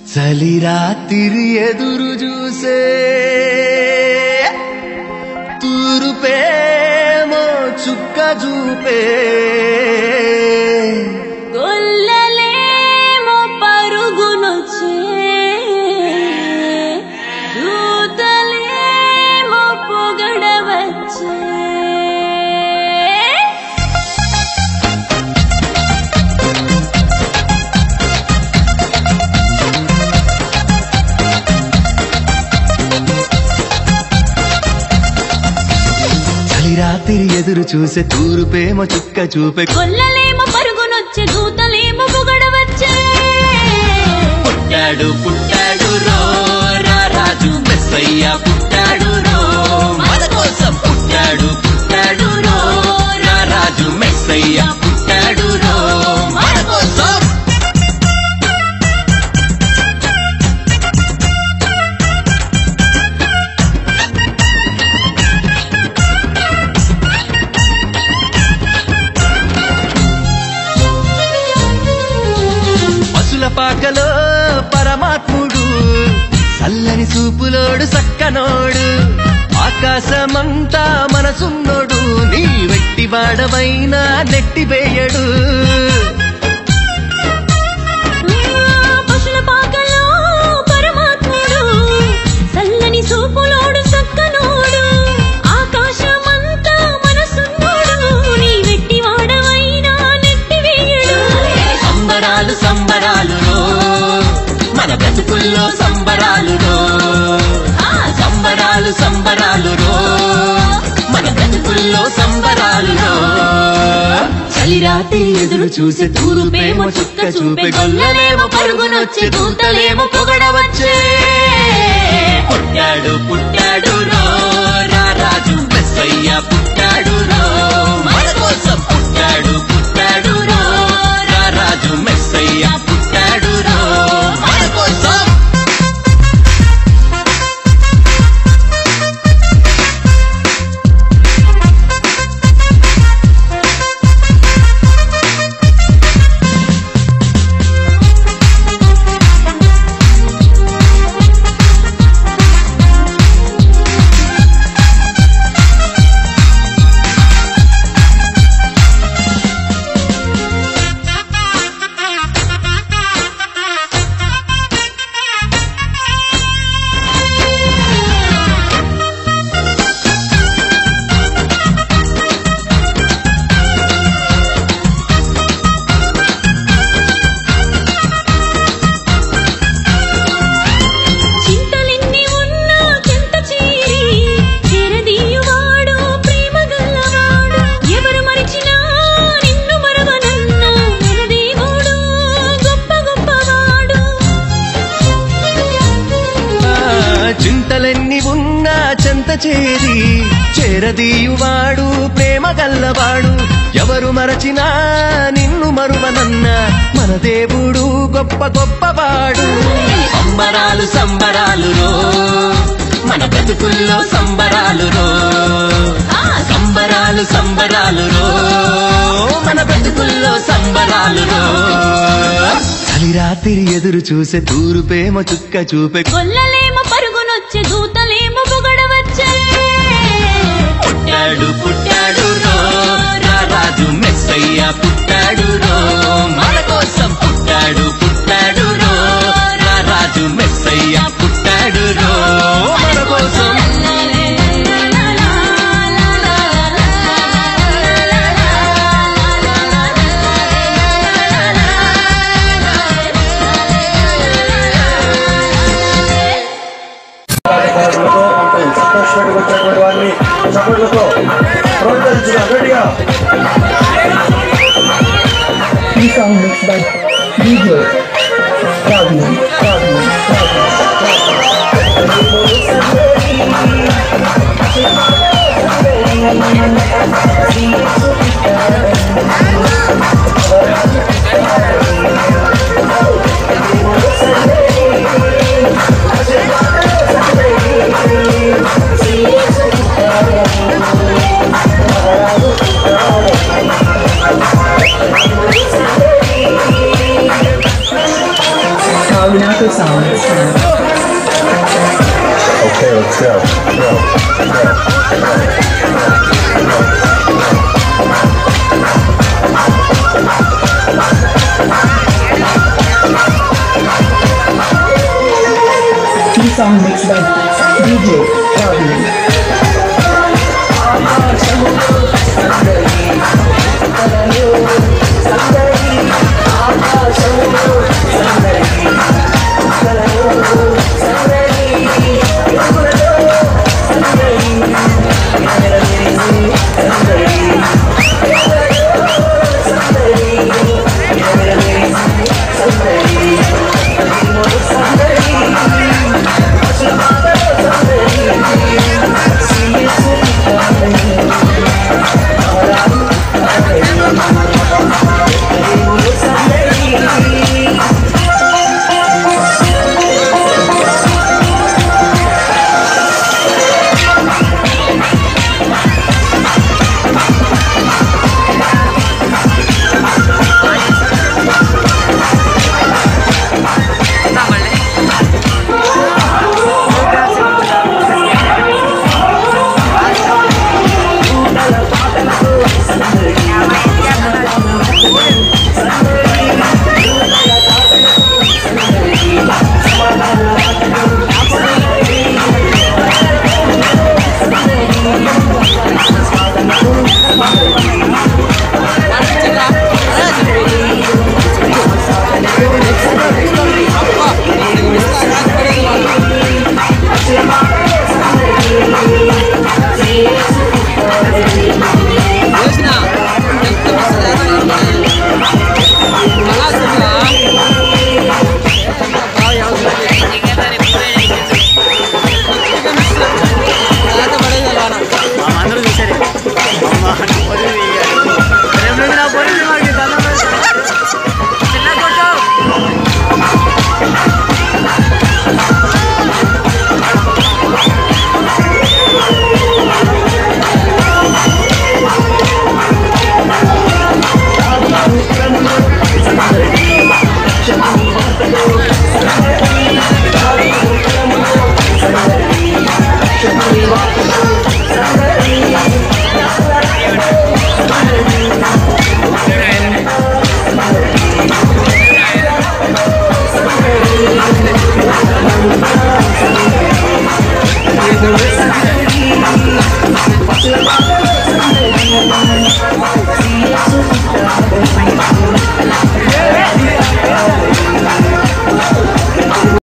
చలి రాత్రి ఎదురు చూసే తూరుపేమో చుక్క చూపే గొల్లలేమో పరుగునొచ్చే దూతలేమో పొగడవచ్చే రాత్రి ఎదురు చూసే తూరుపేమో చుక్క చూపే గొల్లలేమో పరుగునొచ్చే దూతలేమో పొగడవచ్చే పుట్టాడు పుట్టాడు రో రాజు మెస్సయ్య పుట్టాడు రో మన కోసం పుట్టాడు పుట్టాడు రో రాజు మెస్సయ్య పుట్టాడు రో మన కోసం పాకలో పరమాత్ముడు చల్లని చూపులోడు సక్కనోడు ఆకాశమంతా మనసున్నోడు నీ వెట్టి వాడవైనా నెట్టివేయడు పశుల పాకలో పరమాత్ముడు చల్లని చూపులోడు సక్కనోడు ఆకాశమంతా మనసున్నోడు నీ వెట్టి వాడవైనా నెట్టివేయడు సంబరాలు సంబరాలు మన బ్రతుకుల్లో సంబరాలు సంబరాలు సంబరాలు మన బ్రతుకుల్లో సంబరాలు చలి రాత్రి ఎదురు చూసే తూరుపేమో చుక్క చూపే గొల్లలేమో పరుగునొచ్చే దూతలేమో పొగడవచ్చే పుట్టాడు పుట్టాడు రాజు మెస్సయ్య పుట్టాడు మన కోసం పుట్టాడు పుట్టాడు రాజు మెస్సయ్య పుట్టాడు మన కోసం చింతలెన్ని ఉన్నా చెంత చేరి చేరదీయువాడు ప్రేమ గల్లవాడు ఎవరు మరచినా నిన్ను మరువనన్న మన దేవుడు గొప్ప గొప్పవాడు సంబరాలు సంబరాలు మన బ్రతుకుల్లో సంబరాలు సంబరాలు సంబరాలు మన బ్రతుకుల్లో సంబరాలు చలి రాత్రి ఎదురు చూసే తూరుపేమో చుక్క చూపే గొల్లలేమో పరుగునొచ్చే దూతలేమో పొగడవచ్చే పుట్టాడు పుట్టాడు రాజు మెస్సయ్య పుట్టాడు మన కోసం పుట్టాడు పుట్టాడు రాజు మెస్సయ్య పుట్టాడు మన కోసం This song mixed by DJ Ravi. Pinnacle Sounds. Okay, let's go. Key song mixed by DJ Ravi. Sangari,